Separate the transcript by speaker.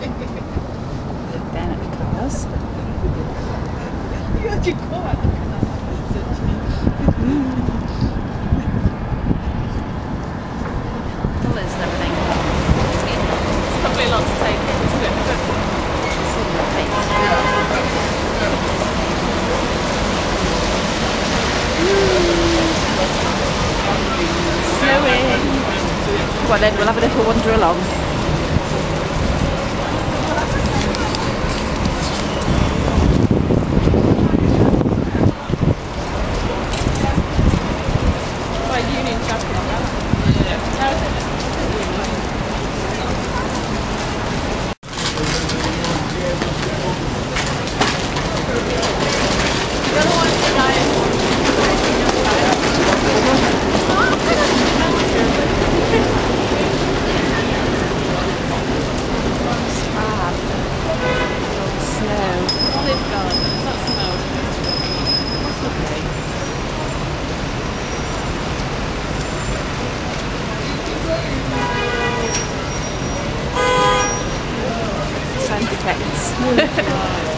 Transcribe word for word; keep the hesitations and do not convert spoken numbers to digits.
Speaker 1: Then at the cars. Colours and everything. It's probably a lot to take in, isn't it? See the paint. Snowing. Well then, we'll have a little wander along. Sound effects.